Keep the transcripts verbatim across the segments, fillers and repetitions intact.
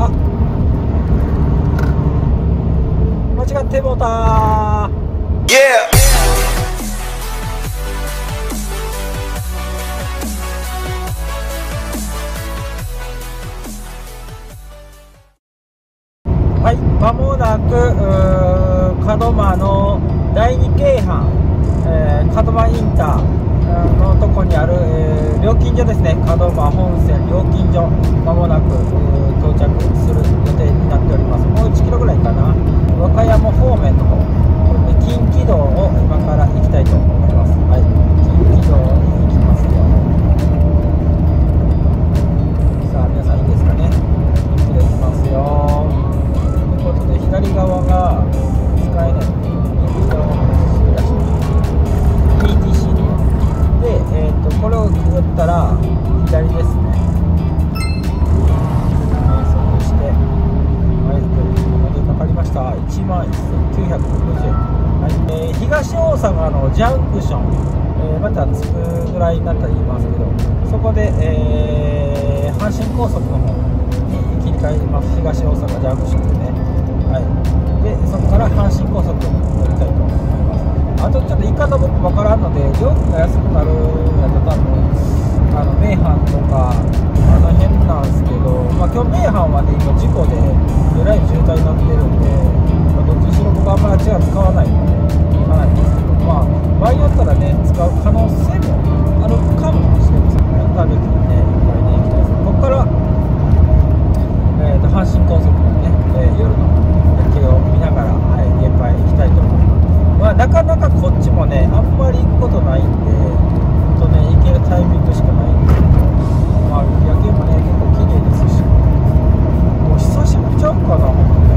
あ、間違ってもうたー。Yeah! はい、まもなく門真のだいに京阪、えー、門真インターのとこにある、えー、料金所ですね。門真本線料金所、まもなく、えー、到着する予定になっております。もういちキロぐらいかな。和歌山方面の方、これで近畿道を今から行きたいと思います。はい、近畿道に行きますよ。さあ皆さんいいですかね。一気で行きますよ。ということで左側が使えない右側の ピーティーシー で、えー、とこれをくぐったら左ですね。計測して、はい、ここまでかかりました。いちまんせんきゅうひゃくろくじゅうえん、はいえー、東大阪のジャンクション、えー、また着くぐらいになったら言いますけど、そこで、えー、阪神高速の方に切り替えます。東大阪ジャンクションでね、はい、でそこから阪神高速に乗りたいと思います。あとちょっと言い方僕分からんので、料金が安くなるやったら多分あの名阪とかあの辺なんですけど、まあ、今日名阪はね今事故でえらい渋滞になってるんで、まあ、どっちにしろ僕はあんまり違う使わないので行かないんですけど、まあ場合によったらね使う可能性もあるかもしれませんね。インターネットにねいっぱいね行きたいです。ここから、えー、と阪神高速のね、えー、夜の夜景を見ながら、はい、現場へ行きたいと思います。まあ、なかなかこっちもねあんまり行くことないんで、ほんとね行けるタイミングしかないんですけど、まあ夜景もね結構綺麗ですし、もう久しぶりちゃうかな。ほんとね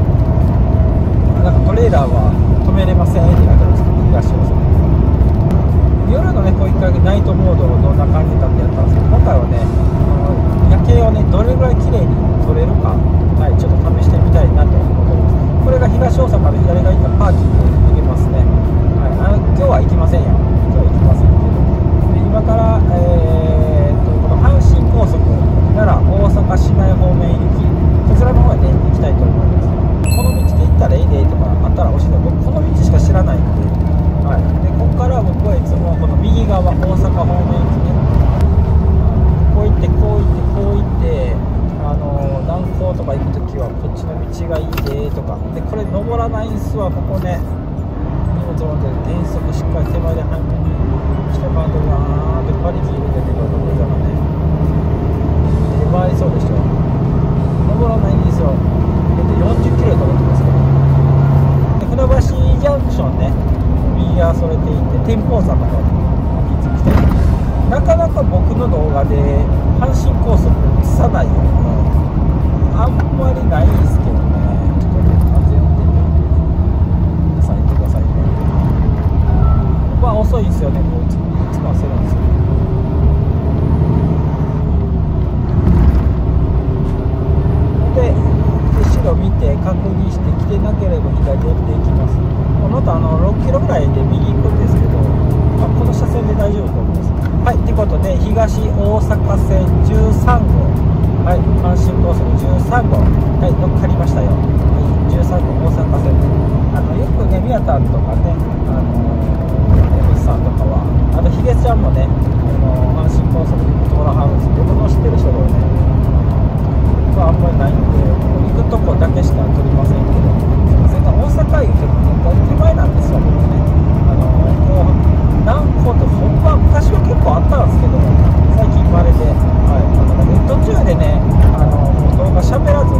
なんかトレーラーは止めれませんってなってますけど、東大阪夜のねこういっかいナイトモードをどんな感じかってやったんですけど、今回はね夜景をねどれぐらい綺麗に撮れるか、はい、ちょっと試してみたいなと思っております。これが東大阪の左側にパーキング行けますね。はい、あの今日は行きませんよ。今日は行きませんけど、で今から、えー、っとこの阪神高速なら大阪市内方面行き、こちらの方へね行きたいと思います。この道で行ったらいいでとかあったら教えて。僕この道しか知らないんで、はい、でここから僕はいつもこの右側大阪方面行きね、こう行ってこう行ってこう行って、あの南高とか行くときはこっちの道がいいでとかで、これ登らないんすわ。ここね荷物持って減速しっかり手前で半分にしてバンドがーってパリキ入れてて、これ登り坂ね手回りそうでしょ。登らないんですよ。よんじゅっキロで登ってますけど、船橋ジャンクションね右側それていって天保山の方に行きたい。なかなか僕の動画で阪神高速映さないよね、あんまりないんですけどね。ちょっとね安全運転で皆さん行ってくださいね。まあ遅いんですよね、こういつも焦るんですよ。で後ろ見て確認して来てなければ左寄っていきます。またあのろっキロぐらいで右行くんですけど、まあ、この車線で大丈夫と思います。はい、ということで東大阪線じゅうさんごう、はい、阪神高速じゅうさんごう、はい、乗っかりましたよ。はい、じゅうさんごう大阪線で、あのよくね宮田とかね、あの江口さんとかは、あとヒゲちゃんもね、あの阪神高速で通らはるんですけど、僕の知ってる人がね、まあ、あんまりないんで行くとこだけしか撮りませんけど、それが大阪行っても手前なんですよ。僕ね、あのこう南高と本場昔は結構あったんですけど、最近まれで、はい、あの途中でねあの動画喋らず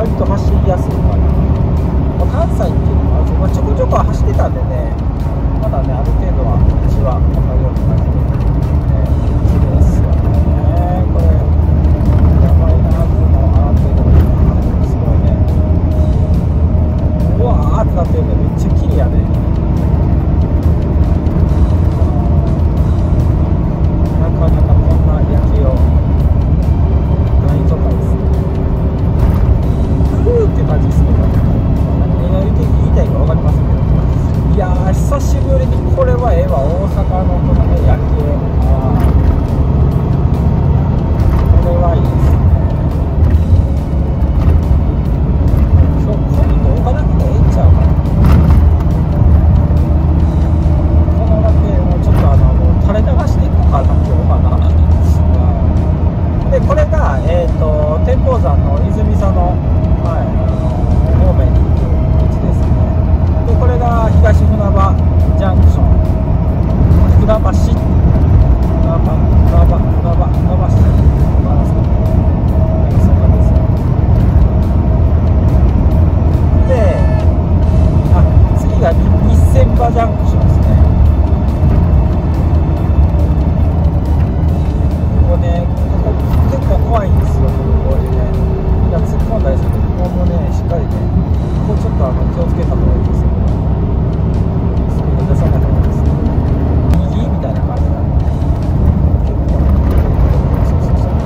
割と走りやすいかな、まあ、関西っていうのもあるけど、まあ、ちょこちょこは走ってたんでね、まだねある程度は道は分かるようになって、ね、綺麗ですよね。これやばいな、雲上がってるのすごいね、うわーってなってるんでめっちゃ綺麗やね。なかなかこんな夜景をないとかですね、ふーって感じですね。何が言いたいか分かりますけど、いやー久しぶりにこれはええわ、大阪のこのね夜景、あーこれはいいですね。今日今度置かなくてええんちゃうかな。このだけもうちょっとあのもう垂れ流していこうかな今日かな。でこれがえっ、ー、と天保山の泉佐野、はい、あの方面に行く道ですね。でこれが東船場ジャンクション、船橋船場船場船場船橋なんですけど、そんなんですよ。であ次が日千場ジャンクションですね。ここね、ここ結構怖いんですよ、ここでね。みんな突っ込んだりするけど、ここもね、しっかりね、ここちょっとあの気をつけた方がいいですよ。スピード出さない方がいいですよ。右みたいな感じなんで、結構ね、そうそうそう。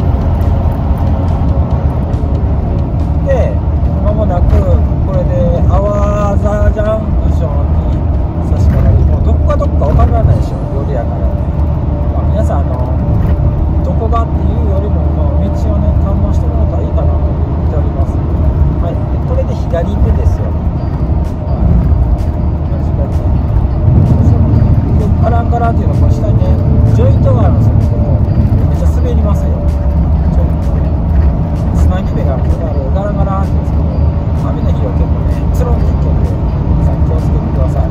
で、まもなく、これで、アワーザジャンクションに差し掛かり、もうどこがどこか分からないでしょ、夜やからね。まあ、皆さん、あの、どこがっていうよりも、まあ、道をね堪能してもらったらいいかなと思っております。はい、でこれで左手ですよ。はい、左手。そうそう。アランガラっていうのはこの下にねジョイントがあるんですよ。ここめっちゃ滑りますよ。ジョイントね。つなぎ目がここにあるガラガラって言うんですけど、雨の日は結構ねつろんでいけるんで、皆さん気をつけてください。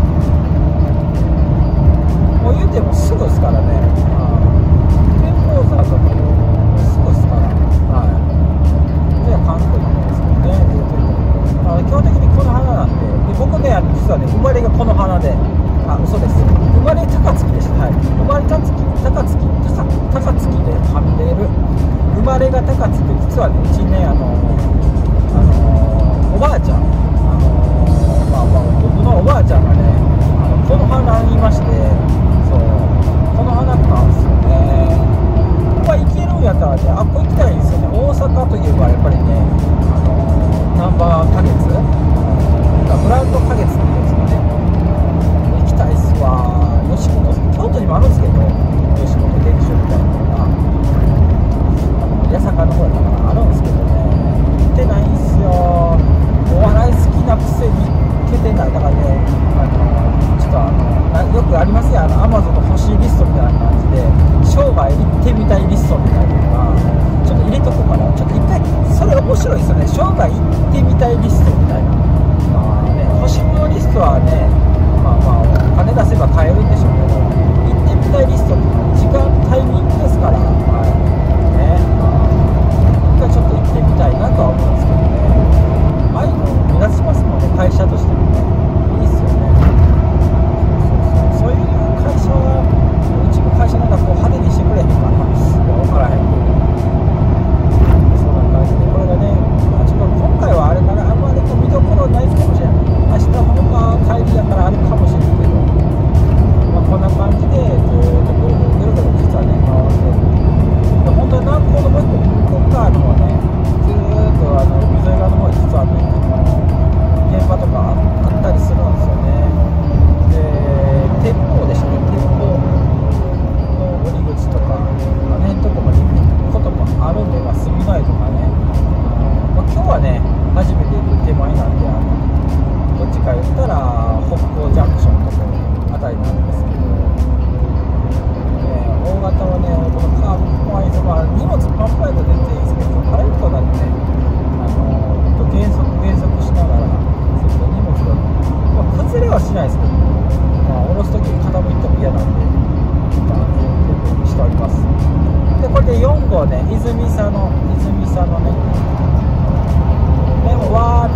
もう言うてもすぐですからね。天保山とかもすぐですから、はい。じゃあ関東の方ですけどね、あの基本的にこの花なんで、で僕ね、実はね、生まれがこの花で、あ、嘘です。生まれ高槻でした。はい。生まれ高槻、高槻、高槻ではみ出る。生まれが高槻で、実はね、うちね、あの、あのおばあちゃん、あのまあまあ、僕のおばあちゃんがね、あのこの花にいまして、そう、この花なんですよね。ここ行けるんやったらね、あっこ行きたいんですよね。大阪といえばやっぱりね、あのナンバー花月、ブランド花月っていうんですかね。行きたいっすわ。吉本、京都にもあるんですけど、吉本劇場みたいなのが、あの八坂の方やったかな、あるんですけどね、行ってないんすよ。お笑い好きなくせに行けてない。だからね、あのちょっとあのよくありますよ、あのアマゾンの欲しいリストみたいな感じで、生涯行ってみたいリストみたいなのがちょっと入れとこうかな。ちょっと一回それ面白いですよね、生涯行ってみたいリストみたいな。まあね、欲しいものリストはね、まあまあお金出せば買えるんでしょうけど、行ってみたいリストって時間タイミングですから、はいね、まあ一回ちょっと行ってみたいなとは思うんですけどね。ああいうの目立ちますもんね、会社としてもね。いいっすよね。そうそうそう、そういう会社はうちの会社なんかこう派手にしてくれへんかな、分からへんけど、そんな感じで、これがね、まあ、ちょっと今回はあれかな、あんまり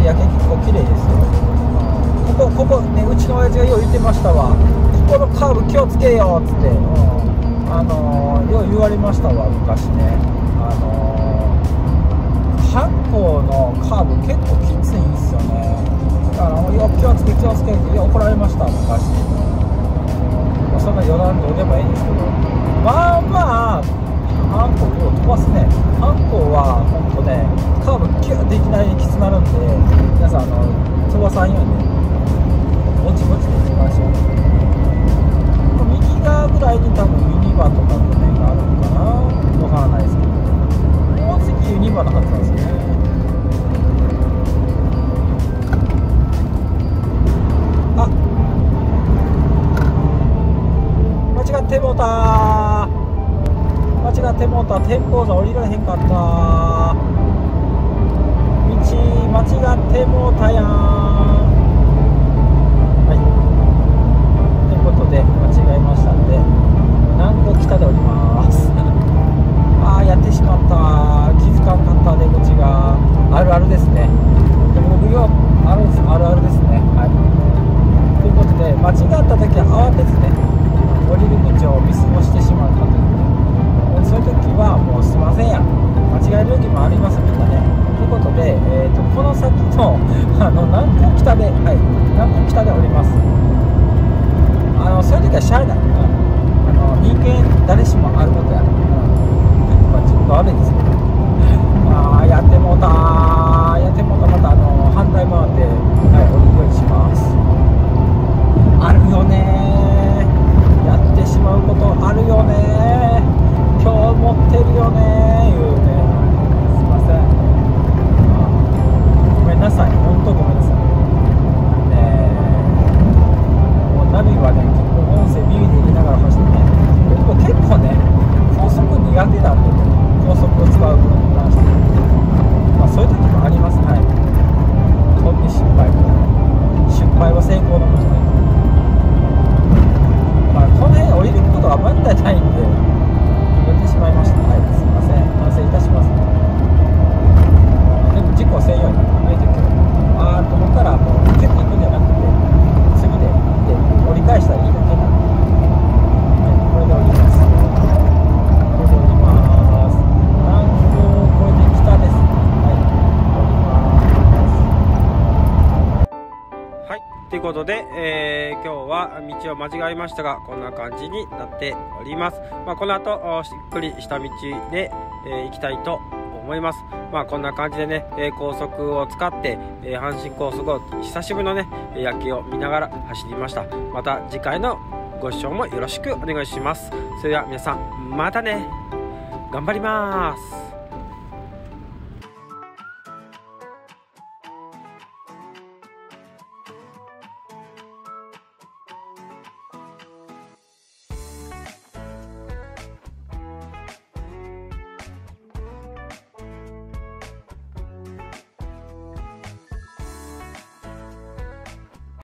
夜景結構綺麗ですよ。ここここね、うちの親父がよう言ってましたわ。ここのカーブ気をつけよっつって、うん、あのー、よう言われましたわ昔ね。あのー、半行のカーブ結構きついんですよね。だからもうよ気をつけ気をつけって怒られました昔。そんな余談どうでもいいんですけど、まあまあ半行よう飛ばすね。半行はほんとね、カーブキュッていきなりきつなるんで、皆さんあの飛ばさんようにね、ぼちぼちでいきましょう。右側ぐらいに多分ユニバとかの辺があるのかな、わからないですけど、もう次ユニバのはずなんですよね。あ、間違ってもうた間違ってもうた。天保山降りられへんかった。道間違ってもうたやん。ということで間違えましたんで、南国北で降ります。ああ、やってしまった。気づかんかった出口が。あるあるですね。でも僕よあるあるあるですね。はい。ということで間違った時は慌てずね、降りる道を見過ごしてしまったということで、そういう時はもうすいませんや、間違える時もありますみんなね。ということで、えー、とこの先のあの南国北で、はい、南国北で降ります。あのそういう時はしゃあない、うん、あの人間誰しもあることや、うん、まあちょっと悪いですけどあーやってもうたーやってもうた。またあの反対回って、はい、降りるようにします。あるよねー、やってしまうことあるよねー、今日持ってるよねーいうね、すいません、ごめんなさい、本当ごめんなさいね。もうナビはね、音声耳で入れながら走ってね、僕結構ね高速苦手なんで、ね、高速を使うことに関して、まあ、そういう時もあります。はい、飛んで失敗失敗は成功のもとね。まあこの辺降りることは問題ないんでやってしまいました。はい、すいません、反省いたします。でも事故せんようにあえてあーと思ったらもう結構行くんじゃなくて、次でで折り返したらいいだけなんで、はい、これで降ります。これで降ります。南京これで北です。はい、降ります。はい、ということで、えー、今日は道を間違えましたが、こんな感じになっております。まあ、この後しっくりした道で、えー、行きたいと思います。まあこんな感じでね、えー、高速を使って、えー、阪神高速を久しぶりのね夜景を見ながら走りました。また次回のご視聴もよろしくお願いします。それでは皆さんまたね、頑張ります。